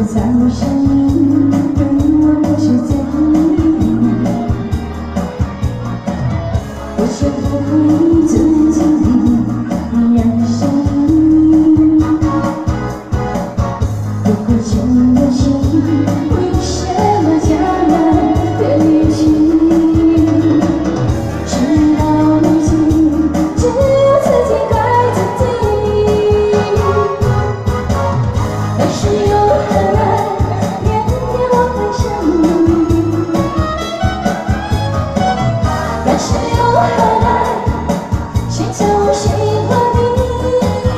早上对我不是在意，我却不会自己燃烧。如果真的心，为什么叫人别离去？事到如今，只有自己怪自己。但是又何来，偏偏我会想你。但是又何来，谁叫我喜欢你？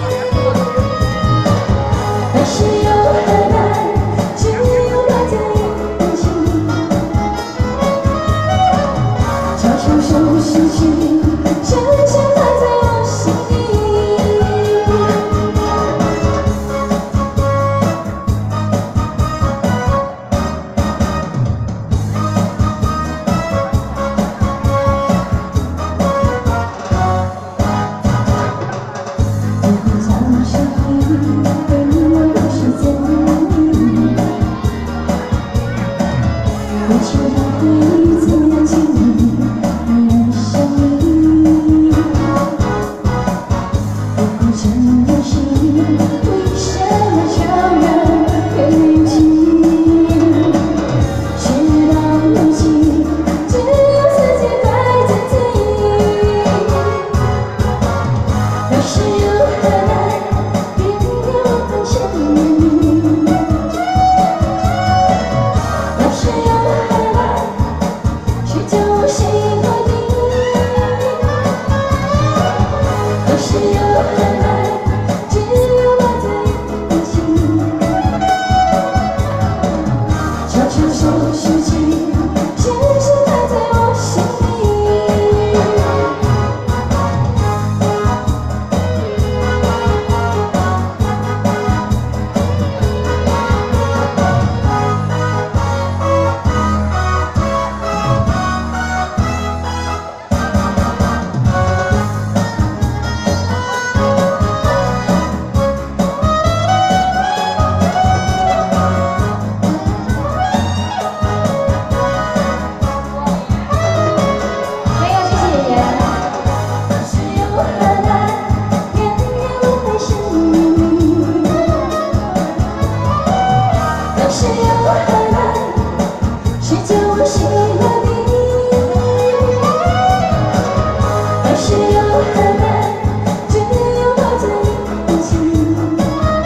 但是又何来，只有摆在眼前，悄悄收拾起，深深埋在我心里。如果早上对我不是在意，我却不会自己燃烧你。如果真的心，为什么悄然别离去？事到如今，只有自己怪自己。但是又何来，偏偏我很想你。但是又何来，谁叫我喜欢你？但是又何来，只有摆在眼前，悄悄收拾起，深深埋在我心里。没有，谢谢爷爷。但是又何来，偏偏我会想你。但是又何来，谁叫我喜欢你？但是又何来，只有摆在眼前，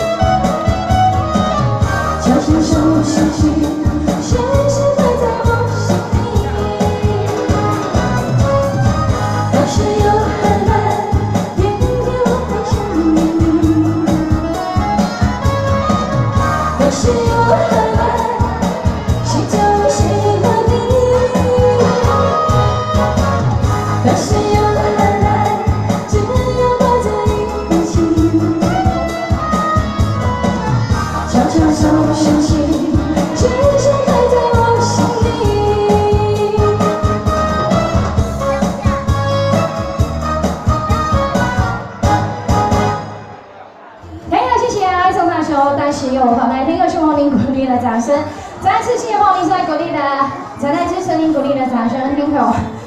悄悄收拾起，深深埋在我心里。但是又何来，偏偏我会想你。但是又何来，谁叫我喜欢你？但是又何来，只有摆在眼前，悄悄收拾起，深深埋在我心里。没有，谢谢爱送大球，但是又何来？听歌是王林鼓励的掌声，再次谢谢王林在鼓励的，再来支持您鼓励的掌声，听口。